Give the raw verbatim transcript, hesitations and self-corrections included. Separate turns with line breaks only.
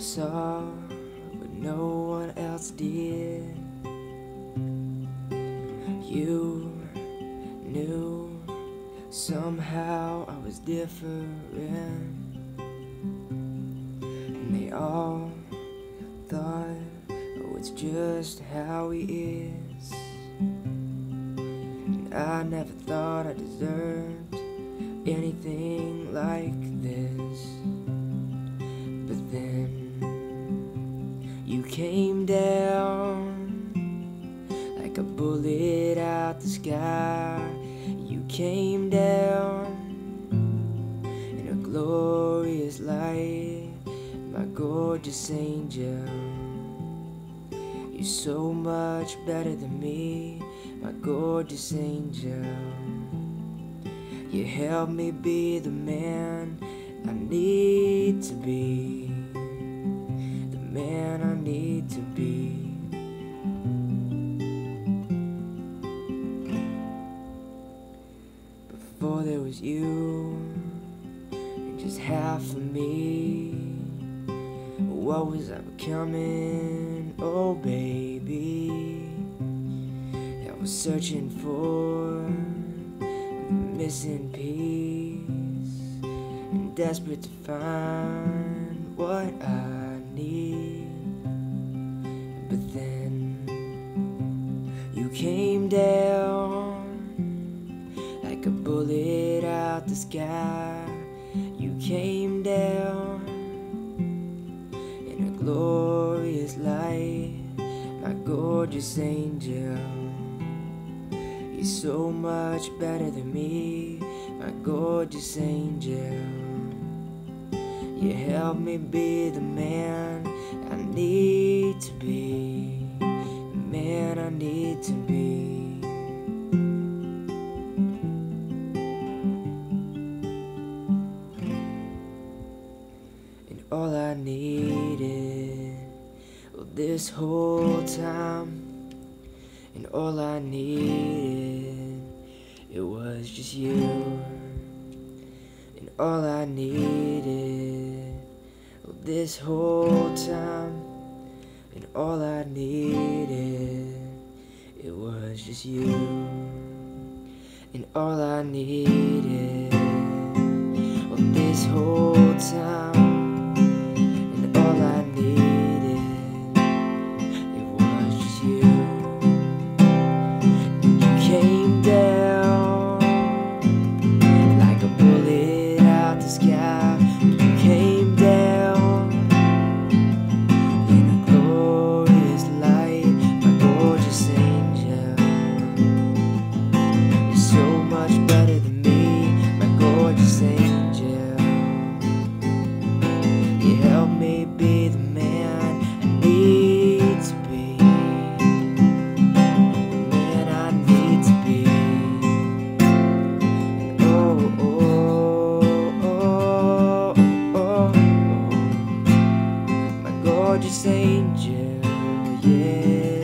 saw what no one else did. You knew somehow I was different, and they all thought, oh, it's just how he is. And I never thought I deserved anything like this. But then you came down like a bullet out the sky. You came down in a glorious light, my gorgeous angel. You're so much better than me, my gorgeous angel. You help me be the man I need to be, the man I need to be. Before there was you, and just half of me, what was I becoming? Oh baby, I was searching for the missing piece, and desperate to find what I need. But then you came down like a bullet out the sky. You came down in a glorious light, my gorgeous angel. You're so much better than me, my gorgeous angel. You help me be the man I need to be, the man I need to be. And all I needed, well, this whole time, and all I needed, it was just you. And all I needed, well, this whole time, and all I needed, it was just you. And all I needed, well, this whole time, and all I needed, it was just you. And you came down like a bullet out the sky. You came down in a glorious light, my gorgeous angel. You're so much better than me, my gorgeous angel. You help me be the man I need to be, the man I need to be. And oh, oh, oh, oh, oh, my gorgeous angel, yeah.